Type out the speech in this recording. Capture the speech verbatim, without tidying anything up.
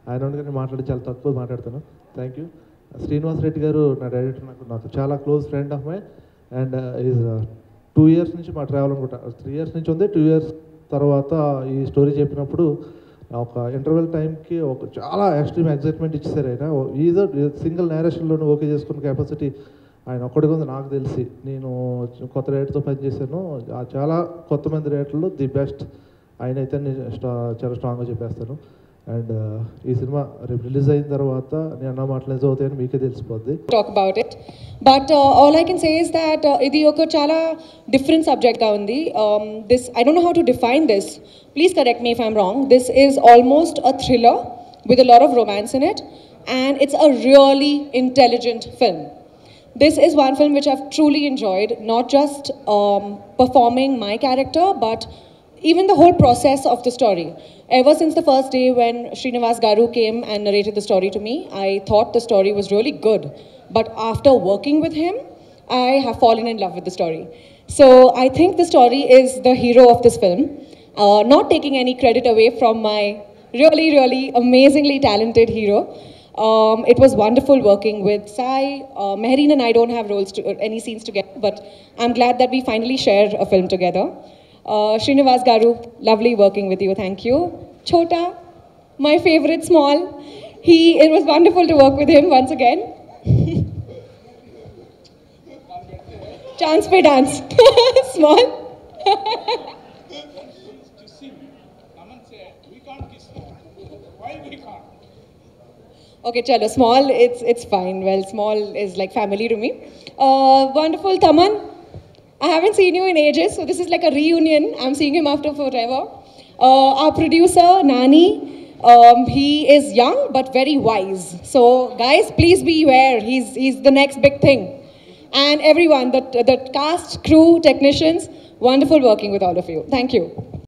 ఆయన ఉండగానే మాట్లాడి చాలా తక్కువ మాట్లాడతాను. Thank you. శ్రీనివాస్ రెడ్డి గారు నా డైరెక్టర్, నాకు నాకు చాలా close friend of my and is two years నుంచి మా ట్రావెల్ అనుకుంటా, త్రీ ఇయర్స్ నుంచి ఉంది. టూ ఇయర్స్ తర్వాత ఈ స్టోరీ చెప్పినప్పుడు ఒక ఇంటర్వెల్ టైంకి ఒక చాలా ఎక్స్ట్రీమ్ ఎగ్జైట్మెంట్ ఇచ్చేసారు ఆయన. ఈజో సింగిల్ నేరేషన్లోనే ఓకే చేసుకున్న కెపాసిటీ ఆయన ఒక్కడికి ఉంది నాకు తెలిసి. నేను కొత్త రేట్తో పనిచేశాను, చాలా కొత్త మంది రేట్లలో ది బెస్ట్ ఆయన అయితే స్టా చాలా స్ట్రాంగ్గా చెప్పేస్తాను. అండ్ ఈ సినిమా రేపు రిలీజ్ అయిన తర్వాత నేను అన్న మాటలు నిజం అవుతాయని మీకే తెలిసిపోద్ది. Talk about it, but all I can say is that ఇది ఒక చాలా డిఫరెంట్ సబ్జెక్ట్గా ఉంది. This I don't know how to define this, please correct me if I'm wrong. This is almost a thriller with a lot of romance in it, and it's a really intelligent film. This is one film which I've truly enjoyed, not just um, performing my character, but even the whole process of the story. Ever since the first day when Srinivas Garu came and narrated the story to me, I thought the story was really good. But after working with him, I have fallen in love with the story. So I think the story is the hero of this film, uh, not taking any credit away from my really, really amazingly talented hero. Um, it was wonderful working with Sai. Uh, Mehreen and I don't have roles to, uh, any scenes together, but I'm glad that we finally share a film together. Uh, Srinivas Garu, lovely working with you. Thank you. Chota, my favorite small. He, it was wonderful to work with him once again. Chance pe dance. Small. Okay, chalo, small, it's it's fine. Well, small is like family to me. Uh, wonderful, Taman. I haven't seen you in ages, so this is like a reunion. I'm seeing him after forever. Uh, our producer, Nani, um, he is young but very wise. So, guys, please beware. He's he's the next big thing. And everyone, the the cast, crew, technicians, wonderful working with all of you. Thank you.